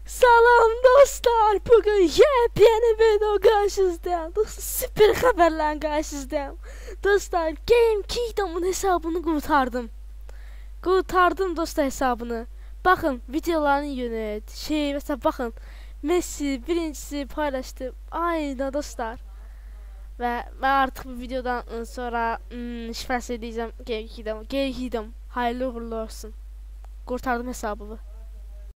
Salam dostlar, bugün yepyeni video karşınızdayım. Dostlar, süper haberlerle karşınızdayım. Dostlar, Game Kingdom'un hesabını kurtardım dostlar hesabını. Bakın videoların yönü mesela bakın Messi birincisi paylaştı. Aynen dostlar. Ve ben artık bu videodan sonra şifası edeceğim Game Kingdom. Hayırlı uğurlu olsun. Kurtardım hesabımı.